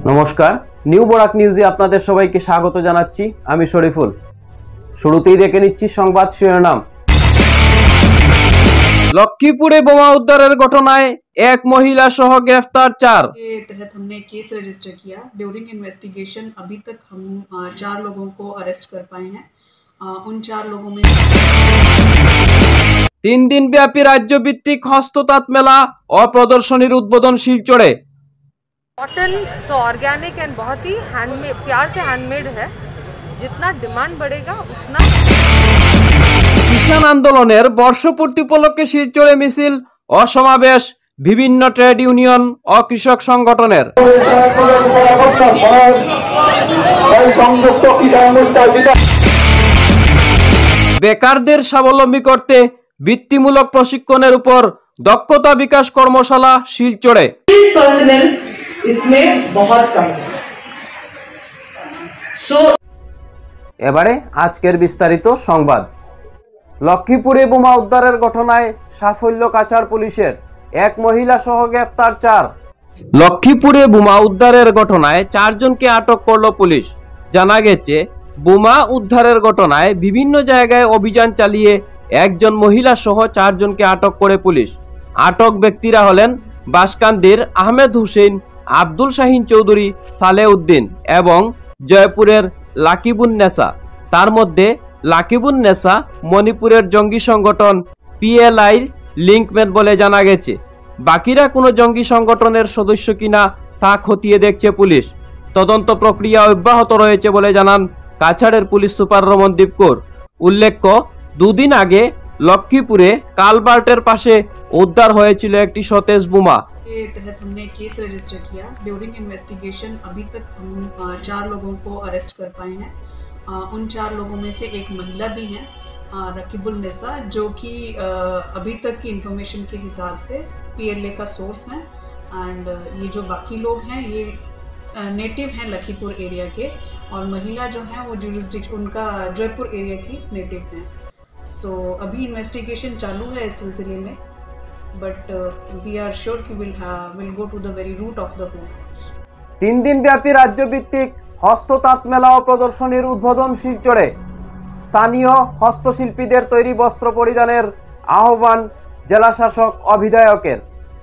নমস্কার, নিউ বরাক নিউজে আপনাদের সবাইকে স্বাগত জানাচ্ছি। আমি শরীফুল। শুরুতেই দেখে নিচ্ছি সংবাদ শিরোনাম। লক্ষ্মীপুরে বোমা উদ্ধারের ঘটনায় এক মহিলা সহ গ্রেফতার 4। के तहत हमने केस रजिस्टर किया। ड्यूरिंग इन्वेस्टिगेशन अभी तक हम 4 लोगों को अरेस्ट कर पाए हैं। उन 4 लोगों में 3 दिन व्यापी राज्यभित्तिक हस्तताঁত मेला और प्रदर्शनीर उद्बोधन शिलचरे। कॉटन सो ऑर्गेनिक एंड बहुत ही हैंडमेड, प्यार से हैंडमेड है। जितना डिमांड बढ़ेगा उतना। किसान आंदोलনের বর্ষপূর্তি উপলক্ষে শিলচরে মিছিল ও সমাবেশ বিভিন্ন ট্রেড ইউনিয়ন ও কৃষক সংগঠনের। বেকারদের স্বাবলম্বী করতে বৃত্তিমূলক প্রশিক্ষণের উপর দক্ষতা বিকাশ কর্মশালা শিলচরে। এবারে আজকের বিস্তারিত সংবাদ। লক্ষ্মীপুরে বোমা উদ্ধারের ঘটনায় সাফল্য কাছাড় পুলিশের, এক মহিলা সহ গ্রেফতার 4। লক্ষ্মীপুরে বোমা উদ্ধারের ঘটনায় 4 জনকে আটক করল পুলিশ। জানা গেছে, বোমা উদ্ধারের ঘটনায় বিভিন্ন জায়গায় অভিযান চালিয়ে একজন মহিলা সহ 4 জনকে আটক করে পুলিশ। আটক ব্যক্তিরা হলেন বাসকান্দির আহমেদ হুসেন, আব্দুল শাহিন চৌধুরী, সালেউদ্দিন এবং জয়পুরের লাকিবুন নেসা। তার মধ্যে লাকিবুন নেসা মণিপুরের জঙ্গি সংগঠন পিএলআইর লিঙ্কম্যান বলে জানা গেছে। বাকিরা কোনো জঙ্গি সংগঠনের সদস্য কিনা তা খতিয়ে দেখছে পুলিশ। তদন্ত প্রক্রিয়া অব্যাহত রয়েছে বলে জানান কাছাড়ের পুলিশ সুপার রমনদীপ কৌর। উল্লেখ্য, 2 দিন আগে লক্ষ্মীপুরে কালভার্টের পাশে উদ্ধার হয়েছিল একটি সতেজ বোমা। के तहत हमने केस रजिस्टर किया। ड्यूरिंग इन्वेस्टिगेशन अभी तक हम 4 लोगों को अरेस्ट कर पाए हैं। उन 4 लोगों में से एक महिला भी हैं, रकीबुल निसा, जो कि अभी तक की इंफॉर्मेशन के हिसाब से पीएलए का सोर्स है। एंड ये जो बाकी लोग हैं ये नेटिव हैं लखीपुर एरिया के, और महिला जो है वो जुरिस्डिक्शन उनका जयपुर एरिया की नेटिव हैं। सो अभी इन्वेस्टिगेशन चालू है इस सिलसिले में, but we are sure कि we'll go to the very root of the whole cause। 3 दिन ব্যাপী রাজ্যভিত্তিক হস্ততাঁত মেলা ও প্রদর্শনীর উদ্বোধন শিলচরে। স্থানীয় হস্তশিল্পীদের তৈরি বস্ত্র পরিধানের আহ্বান জেলা শাসক ও বিধায়কের।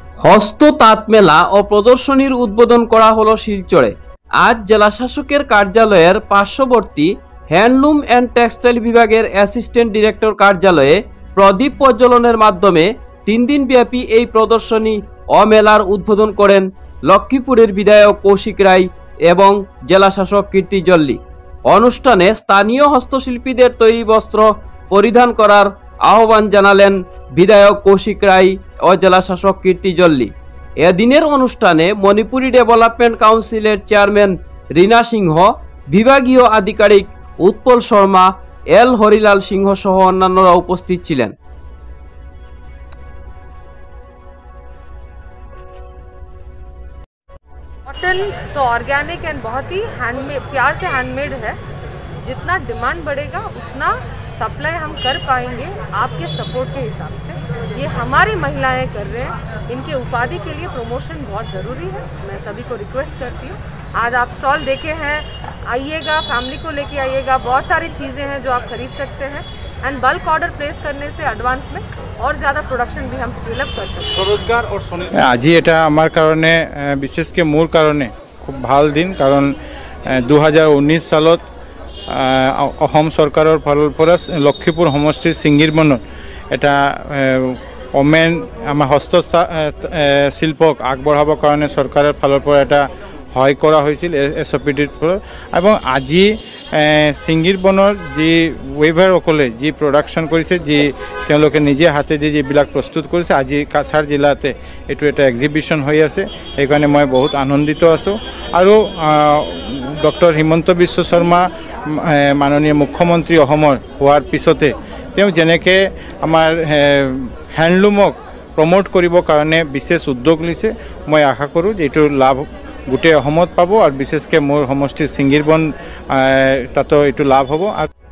হস্ততাঁত মেলা ও প্রদর্শনীর উদ্বোধন করা হলো শিলচরে। আজ জেলা শাসকের কার্যালয়ের পার্শ্ববর্তী হ্যান্ডলুম অ্যান্ড টেক্সটাইল বিভাগের অ্যাসিস্ট্যান্ট ডিরেক্টর কার্যালয়ে প্রদীপ প্রজ্বলনের মাধ্যমে 3 দিন ব্যাপী এই প্রদর্শনী ও মেলার উদ্বোধন করেন লক্ষ্মীপুরের বিধায়ক কৌশিক রায় এবং জেলা শাসক কীর্তি জল্লি। অনুষ্ঠানে স্থানীয় হস্তশিল্পীদের তৈরি বস্ত্র পরিধান করার আহ্বান জানালেন বিধায়ক কৌশিক রায় ও জেলা শাসক কীর্তি জল্লি। এদিনের অনুষ্ঠানে মণিপুরি ডেভেলপমেন্ট কাউন্সিলের চেয়ারম্যান রীনা সিংহ, বিভাগীয় আধিকারিক উৎপল শর্মা, এল হরিলাল সিংহ সহ অন্যান্যরা উপস্থিত ছিলেন। कॉटन सो ऑर्गेनिक एंड बहुत ही हैंडमेड, प्यार से हैंडमेड है। जितना डिमांड बढ़ेगा उतना सप्लाई हम कर पाएंगे आपके सपोर्ट के हिसाब से। ये हमारी महिलाएं कर रहे हैं, इनके उपाधि के लिए प्रमोशन बहुत ज़रूरी है। मैं सभी को रिक्वेस्ट करती हूँ, आज आप स्टॉल देखे हैं, आइएगा, फैमिली को लेके आइएगा। बहुत सारी चीज़ें हैं जो आप खरीद सकते हैं, एंड बल्क ऑर्डर प्लेस करने से एडवांस में और ज़्यादा प्रोडक्शन भी हम स्केल अप कर सकते हैं। स्वरोजगार और আজি এটা আমার কারণে বিশেষকৈ মোৰ কাৰণে খুব ভাল দিন, কাৰণ 2019 সালত অসম চৰকাৰৰ ফালৰ পৰা লক্ষ্মীপুৰ সমষ্টিৰ চিংগিৰবনত এটা ওমেন আমাৰ হস্ত শিল্পক আগবঢ়াবৰ কাৰণে চৰকাৰৰ ফালৰ পৰা এটা সহায় কৰা হৈছিল SOPDৰ পৰা। এবং আজি চিংগিৰবনৰ যি ৱেভাৰসকলে যি প্ৰডাকশ্যন কৰিছে, যি তেওঁলোকে নিজে হাতেদি যিবিলাক প্ৰস্তুত কৰিছে, আজি কাছাৰ জিলাতে এইটো এটা এক্সিবিশ্যন হৈ আছে। সেইকাৰণে মই বহুত আনন্দিত আছোঁ। আৰু ডক্টৰ হিমন্ত বিশ্ব শৰ্মা মাননীয় মুখ্যমন্ত্ৰী অসমৰ হোৱাৰ পিছতে তেওঁ যেনেকৈ আমাৰ হেণ্ডলুমক প্ৰমোট কৰিবৰ কাৰণে বিশেষ উদ্যোগ লৈছে, মই আশা কৰোঁ যে এইটোৰ লাভ গোটেই অসমত পাব, আৰু বিশেষকৈ মোৰ সমষ্টিৰ চিংগিৰবন তাতো এইটো লাভ হ'ব।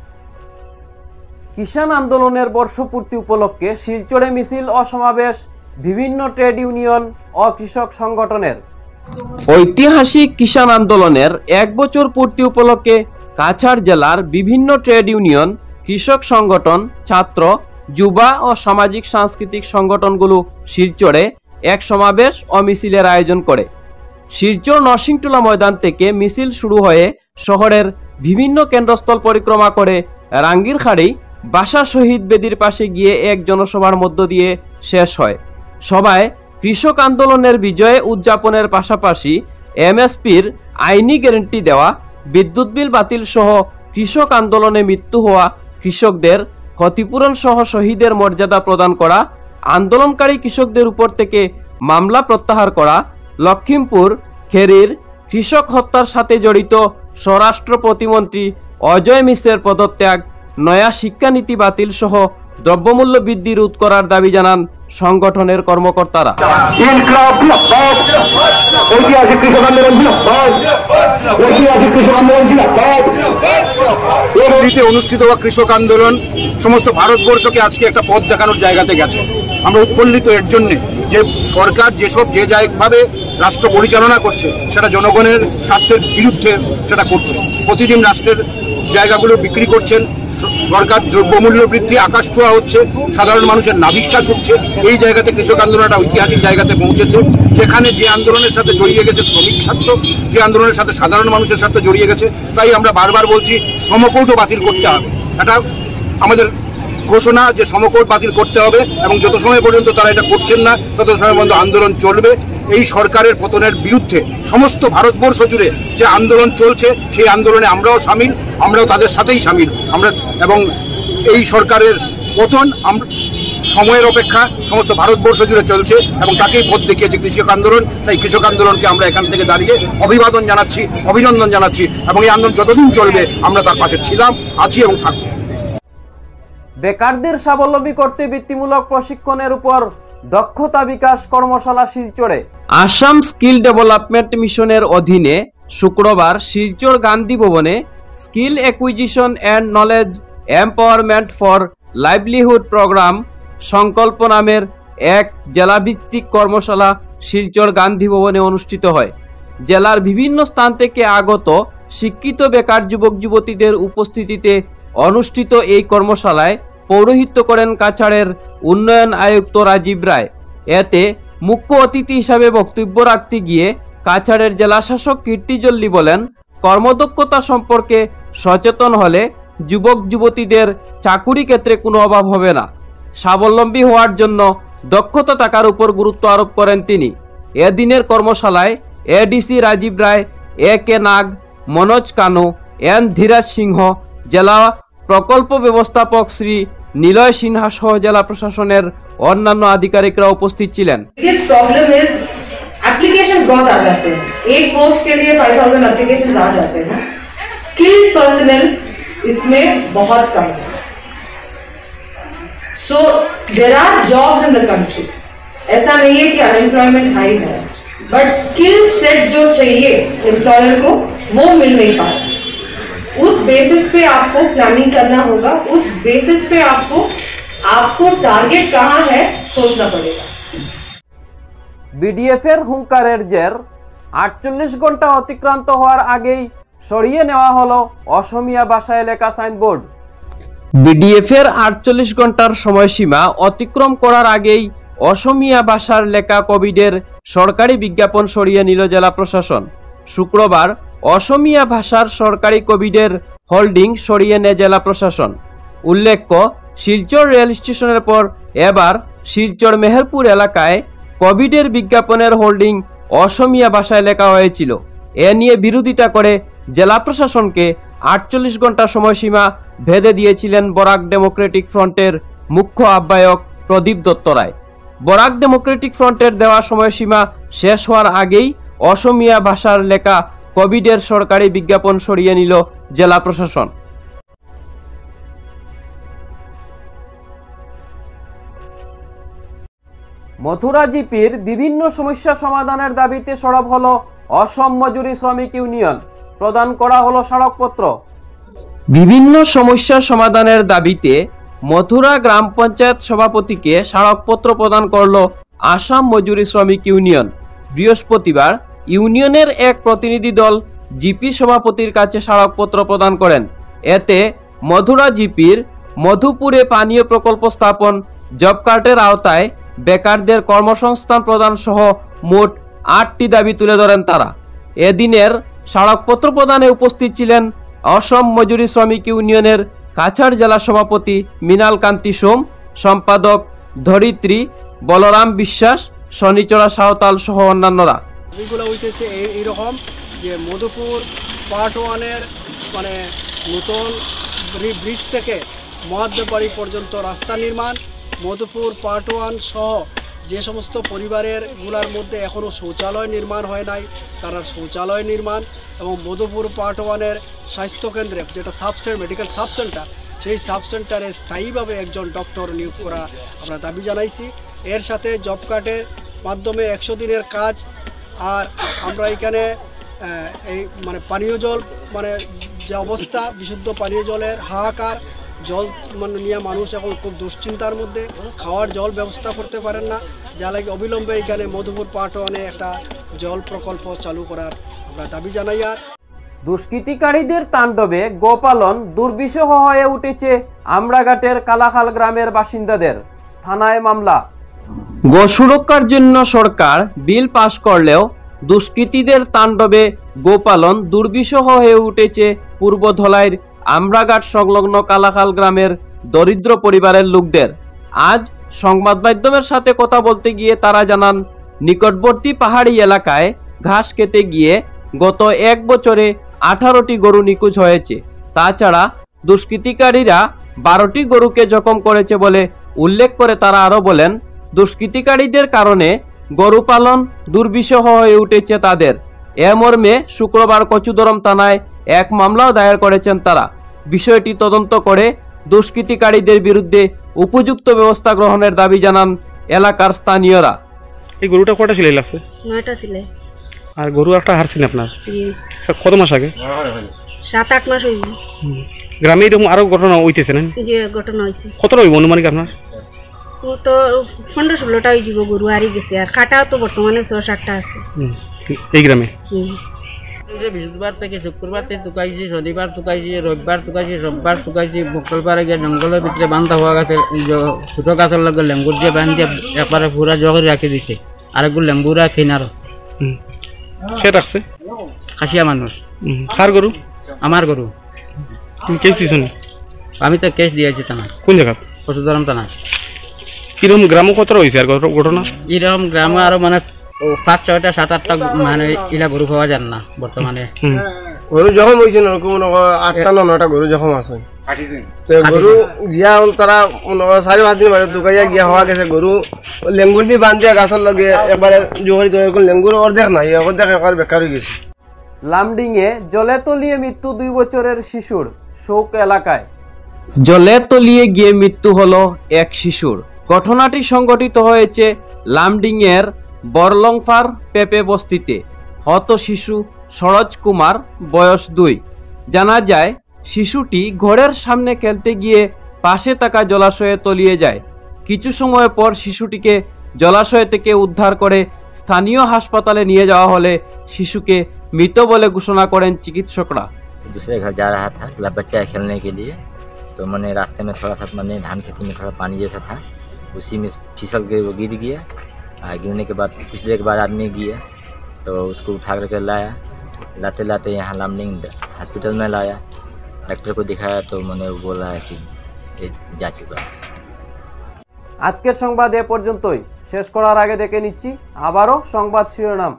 কিষাণ আন্দোলনের বর্ষপূর্তি উপলক্ষে শিলচরে মিছিল ও সমাবেশ বিভিন্ন ট্রেড ইউনিয়ন ও কৃষক সংগঠনের। ঐতিহাসিক কিষাণ আন্দোলনের 1 বছর পূর্তি উপলক্ষে কাছাড় জেলার বিভিন্ন ট্রেড ইউনিয়ন, কৃষক সংগঠন, ছাত্র, যুবা ও সামাজিক সাংস্কৃতিক সংগঠনগুলো শিলচরে এক সমাবেশ ও মিছিলের আয়োজন করে। শিলচর নরসিংটোলা ময়দান থেকে মিছিল শুরু হয়ে শহরের বিভিন্ন কেন্দ্রস্থল পরিক্রমা করে রাঙ্গিরখাড়ি বাসা শহীদ বেদির পাশে গিয়ে এক জনসভার মধ্য দিয়ে শেষ হয়। সভায় কৃষক আন্দোলনের বিজয়ে উদযাপনের পাশাপাশি এমএসপির আইনি গ্যারান্টি দেওয়া, বিদ্যুৎ বিল বাতিল সহ কৃষক আন্দোলনে মৃত্যু হওয়া কৃষকদের ক্ষতিপূরণ সহ শহীদের মর্যাদা প্রদান করা, আন্দোলনকারী কৃষকদের উপর থেকে মামলা প্রত্যাহার করা, লক্ষিমপুর খেরির কৃষক হত্যার সাথে জড়িত স্বরাষ্ট্র প্রতিমন্ত্রী অজয় মিশ্রের পদত্যাগ, নয়া শিক্ষানীতি বাতিল সহ দ্রব্যমূল্য বৃদ্ধি রোধ করার দাবি জানান সংগঠনের কর্মকর্তারা। অনুষ্ঠিত হওয়া কৃষক আন্দোলন সমস্ত ভারতবর্ষকে আজকে একটা পথ দেখানোর জায়গাতে গেছে। আমরা উৎফুল্লিত এর জন্য যে সরকার যে জায়গাভাবে রাষ্ট্র পরিচালনা করছে সেটা জনগণের স্বার্থের বিরুদ্ধে সেটা করছে। প্রতিদিন রাষ্ট্রের জায়গাগুলো বিক্রি করছেন, সরকার দ্রব্যমূল্য বৃদ্ধি আকাশ ছোঁয়া হচ্ছে, সাধারণ মানুষের নাভিশ্বাস হচ্ছে। এই জায়গাতে কৃষক আন্দোলনটা ঐতিহাসিক জায়গাতে পৌঁছেছে, যেখানে যে আন্দোলনের সাথে জড়িয়ে গেছে শ্রমিক স্বার্থ, যে আন্দোলনের সাথে সাধারণ মানুষের স্বার্থ জড়িয়ে গেছে। তাই আমরা বারবার বলছি শ্রমকোর্টও বাতিল করতে হবে। এটা আমাদের ঘোষণা যে শ্রমকোর্ট বাতিল করতে হবে, এবং যত সময় পর্যন্ত তারা এটা করছেন না তত সময় পর্যন্ত আন্দোলন চলবে। এই সরকারের পতনের বিরুদ্ধে সমস্ত ভারতবর্ষ জুড়ে যে আন্দোলন চলছে সেই আন্দোলনে আমরাও সামিল, আমরাও তাদের সাথেই সামিল। এবং এই সরকারের পতন সময়ের অপেক্ষা সমস্ত ভারতবর্ষ জুড়ে চলছে এবং তাকেই পথ দেখিয়েছে কৃষক আন্দোলন। তাই কৃষক আন্দোলনকে আমরা এখান থেকে দাঁড়িয়ে অভিবাদন জানাচ্ছি, অভিনন্দন জানাচ্ছি, এবং এই আন্দোলন যতদিন চলবে আমরা তার পাশে ছিলাম, আছি এবং থাকব। বেকারদের স্বাবলম্বী করতে বৃত্তিমূলক প্রশিক্ষণের উপর দক্ষতা বিকাশ কর্মশালা শিলচরে। আসাম স্কিল ডেভেলপমেন্ট মিশনের অধীনে শুক্রবার শিলচর গান্ধী ভবনে skill acquisition and knowledge empowerment for livelihood programme Sankalp নামের এক জেলাভিত্তিক কর্মশালা শিলচর গান্ধী ভবনে অনুষ্ঠিত হয়। জেলার বিভিন্ন স্থান থেকে আগত শিক্ষিত বেকার যুবক যুবতীদের উপস্থিতিতে অনুষ্ঠিত এই কর্মশালায় পৌরোহিত্য করেন কাছাড়ের উন্নয়ন আয়ুক্ত রাজীব রায়। এতে মুখ্য অতিথি হিসাবে বক্তব্য রাখতে গিয়ে কাছাড়ের জেলাশাসক কীর্তি জল্লি বলেন, কর্মদক্ষতা সম্পর্কে সচেতন হলে যুবক যুবতীদের চাকুরি ক্ষেত্রে কোনো অভাব হবে না। স্বাবলম্বী হওয়ার জন্য দক্ষতা থাকার উপর গুরুত্ব আরোপ করেন তিনি। এদিনের কর্মশালায় ADC Rajib Roy, A K Nag, Manoj Kanu, N Dhiraj Singh, জেলা প্রকল্প ব্যবস্থাপক শ্রী নিলয় সিনহা সহ জেলা প্রশাসনের অন্যান্য আধিকারিকরা উপস্থিত ছিলেন। एप्लीकेशंस बहुत आ जाते हैं, एक पोस्ट के लिए 5000 एप्लीकेशंस आ जाते हैं। स्किल्ड पर्सनल इसमें बहुत कम है। So there are jobs in the country, ऐसा नहीं है कि अनएम्प्लॉयमेंट हाई है, बट स्किल सेट जो चाहिए एम्प्लॉयर को वो मिल नहीं पा रहा। उस बेसिस पे आपको प्लानिंग करना होगा, उस बेसिस पे आपको टारगेट कहाँ है सोचना पड़ेगा। বিডিএফের হুঙ্কারের জের 48 ঘন্টা অতিক্রান্ত হওয়ার আগেই সরিয়ে নেওয়া হলো অসমীয়া ভাষায় লেখা সাইনবোর্ড। বিডিএফের 48 ঘন্টার সময়সীমা অতিক্রম করার আগেই অসমীয়া ভাষার লেখা কোভিডের সরকারি বিজ্ঞাপন সরিয়ে নিল জেলা প্রশাসন। শুক্রবার অসমীয়া ভাষার সরকারি কোভিডের হোল্ডিং সরিয়ে নেয় জেলা প্রশাসন। উল্লেখ্য, শিলচর রেল স্টেশনের পর এবার শিলচর মেহেরপুর এলাকায় কোভিডের বিজ্ঞাপনের হোল্ডিং অসমীয়া ভাষায় লেখা হয়েছিল। এ নিয়ে বিরোধিতা করে জেলা প্রশাসনকে 48 ঘন্টা সময়সীমা ভেদে দিয়েছিলেন বরাক ডেমোক্রেটিক ফ্রন্টের মুখ্য আহ্বায়ক প্রদীপ দত্ত রায়। বরাক ডেমোক্রেটিক ফ্রন্টের দেওয়া সময়সীমা শেষ হওয়ার আগেই অসমীয়া ভাষার লেখা কোভিডের সরকারি বিজ্ঞাপন সরিয়ে নিল জেলা প্রশাসন। মথুরা জিপির বিভিন্ন সমস্যা সমাধানের দাবিতে সরব হলো অসম মজুরি শ্রমিক ইউনিয়ন। প্রদান করা হলো স্মারকপত্র। বিভিন্ন সমস্যা সমাধানের দাবিতে মথুরা গ্রাম পঞ্চায়েত সভাপতিকে স্মারকপত্র প্রদান করল আসাম মজুরি শ্রমিক ইউনিয়ন। বৃহস্পতিবার ইউনিয়নের এক প্রতিনিধি দল জিপি সভাপতির কাছে স্মারকপত্র প্রদান করেন। এতে মধুরা জিপির মধুপুরে পানীয় প্রকল্প স্থাপন, জব কার্ডের আওতায় বেকারদের কর্মসংস্থান প্রদান সহ মোট 8টি দাবি তুলে ধরেন তারা। এদিনের স্মারকপত্র প্রদানে উপস্থিত ছিলেন অসম মজুরি শ্রমিক ইউনিয়নের কাছাড় জেলা সভাপতি মৃণাল কান্তি সোম, সম্পাদক ধরিত্রী, বলরাম বিশ্বাস, শনিচড়া সাঁওতাল সহ অন্যান্যরা। এগুলো হইতেছে এইরকম যে মধুপুর পার্ট 1-এর মানে নতুন ব্রিজ থেকে মহাদেববাড়ি পর্যন্ত রাস্তা নির্মাণ, মধুপুর পার্ট 1 সহ যে সমস্ত পরিবারের গুলার মধ্যে এখনও শৌচালয় নির্মাণ হয় নাই তারা শৌচালয় নির্মাণ, এবং মধুপুর পার্ট 1-এর স্বাস্থ্যকেন্দ্রে যেটা মেডিকেল সাব সেন্টার, সেই সাব সেন্টারে স্থায়ীভাবে একজন ডক্টর নিয়োগ করা আমরা দাবি জানাইছি। এর সাথে জব কার্ডের মাধ্যমে 100 দিনের কাজ। আর আমরা এখানে এই মানে পানীয় জল মানে যে অবস্থা, বিশুদ্ধ পানীয় জলের হাহাকার, জল মানে নিয়ে মানুষ এখন খুব দুশ্চিন্তার মধ্যে, খাওয়ার জল ব্যবস্থা করতে পারেন না, যা লাগে অবিলম্বে এখানে মধুপুর পার্ট 1-এ একটা জল প্রকল্প চালু করার আমরা দাবি জানাই। আর দুষ্কৃতিকারীদের তাণ্ডবে গোপালন দুর্বিষহ হয়ে উঠেছে আমরাঘাটের কালাখাল গ্রামের বাসিন্দাদের। থানায় মামলা। গো সুরক্ষার জন্য সরকার বিল পাশ করলেও দুষ্কৃতীদের তাণ্ডবে গোপালন দুর্বিষহ হয়ে উঠেছে পূর্ব ধলাইয়ের আমরাঘাট সংলগ্ন কালাখাল গ্রামের দরিদ্র পরিবারের লোকদের। আজ সংবাদ মাধ্যমের সাথে কথা বলতে গিয়ে তারা জানান, নিকটবর্তী পাহাড়ি এলাকায় ঘাস খেতে গিয়ে গত 1 বছরে 18টি গরু নিখোঁজ হয়েছে। তাছাড়া দুষ্কৃতিকারীরা 12টি গরুকে জখম করেছে বলে উল্লেখ করে তারা আরো বলেন, দুষ্কৃতিকারীদের কারণে গরু পালন দুর্বিষহ হয়ে উঠেছে তাদের। এ মর্মে শুক্রবার কচুদরম থানায় এক মামলাও দায়ের করেছেন তারা। বিষয়টি তদন্ত করে দুষ্কৃতিকারীদের বিরুদ্ধে উপযুক্ত ব্যবস্থা গ্রহণের দাবি জানান এলাকার স্থানীয়রা। এই গরুটা কটা ছিল লাগছে? 9টা ছিল। আর গরু একটা হারছেন আপনার? জি। কত মাস আগে? 7-8 মাস হইল। গ্রামে এরকম আরো ঘটনা হইতেছে না? জি, ঘটনা হইছে। কত রইব অনুমানিক আপনার? ও তো 15-16টা হয়ে যাব, গরু হারি গেছে। আর কাটাও তো বর্তমানে 6-7টা আছে এই গ্রামে। বৃহস্পতিবার থেকে শুক্রবার থেকে টুকাইছি, শনিবার টুকাইছি, রবিবার টুকাইছি, সোমবার টুকাইছি। মঙ্গলবারে গিয়ে জঙ্গলের ভিতরে বান্ধা হওয়া গাছে ছোট গাছের লগে লেম্বুর দিয়ে বান্ধিয়ে একবারে পুরা জগরে রাখি দিছে। আরেকগুলো লেম্বুরা কিনারো সে রাখছে খাসিয়া মানুষ। কার গরু? আমার গরু। তুমি কেস দিছ? আমি তো কেস দিয়েছি থানা। কোন জায়গা? পশুধরম থানা। কিরকম গ্রামে কত রয়েছে আর ঘটনা? এরকম গ্রামে আরো মানে 5-6টা 7-8টা মানে ইলা গরু পাওয়া যান না বর্তমানে। গরু যখন হয়েছে ওরকম 8টা 9টা গরু যখন আছে গরু গিয়া তারা 4-5 দিন বাড়ি দোকাইয়া গিয়া হওয়া গেছে। গরু লেঙ্গুর দিয়ে বান্ধিয়া গাছের লগে একবারে জোহরি তৈরি লেঙ্গুর অর্ধেক নাই, অর্ধেক একবার বেকার হয়ে গেছে। লামডিংয়ে জলে তলিয়ে মৃত্যু 2 বছরের শিশুর, শোক এলাকায়। জলে তলিয়ে গিয়ে মৃত্যু হলো এক শিশুর। ঘটনাটি সংঘটিত হয়েছে লামডিংয়ের বরলংফার পেপে বস্তিতে। হত শিশু সরোজ কুমার, বয়স 2। জানা যায় শিশুটি ঘরের সামনে খেলতে গিয়ে পাশে থাকা জলাশয়ে তলিয়ে যায়। কিছু সময় পর শিশুটিকে জলাশয় থেকে উদ্ধার করে স্থানীয় হাসপাতালে নিয়ে যাওয়া হলে শিশুকে মৃত বলে ঘোষণা করেন চিকিৎসকরা। दूसरे घर जा रहा था बच्चा खेलने के लिए, तो मैंने रास्ते में थोड़ा सा मैंने धान खेती में थोड़ा पानी जैसा था, उसी में फिसल के वो गिर गया। गिरने के बाद कुछ देर के बाद आदमी गया तो उसको उठा करके लाया। लाते लाते यहाँ लामडिंग हॉस्पिटल में लाया। डॉक्टर को दिखाया तो मैंने वो बोला है कि ये जा चुका। আজকের সংবাদ এ পর্যন্তই। শেষ করার আগে দেখে নিচ্ছি আবারও সংবাদ শিরোনাম।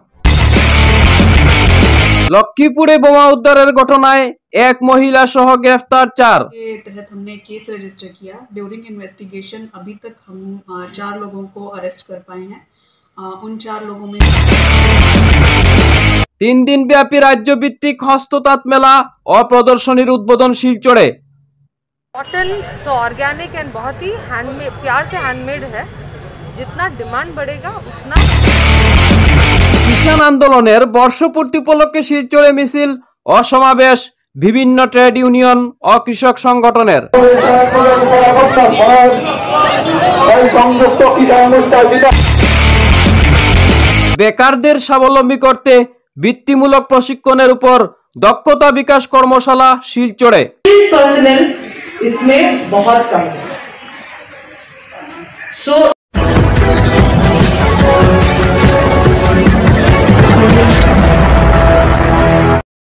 লক্ষ্মীপুরে বোমা উদ্ধারের ঘটনায় এক মহিলা সহ গ্রেফতার 4। के तहत हमने केस रजिस्टर किया। ड्यूरिंग इन्वेस्टिगेशन अभी तक हम 4 लोगों को अरेस्ट कर पाए हैं। उन 4 लोगों में 3 दिन ব্যাপী রাজ্যভিত্তিক হস্ততাঁত মেলা ও প্রদর্শনীর উদ্বোধন শিলচরে। कॉटन सो ऑर्गेनिक एंड बहुत ही हैंडमेड, प्यार से हैंडमेड है। जितना डिमांड बढ़ेगा उतना। কিষাণ আন্দোলনের বর্ষপূর্তি উপলক্ষে শিলচরে মিছিল ও সমাবেশ বিভিন্ন ট্রেড ইউনিয়ন ও কৃষক সংগঠনের। বেকারদের স্বাবলম্বী করতে বৃত্তিমূলক প্রশিক্ষণের উপর দক্ষতা বিকাশ কর্মশালা শিলচরে। पर्सनल इसमें बहुत कम है। सो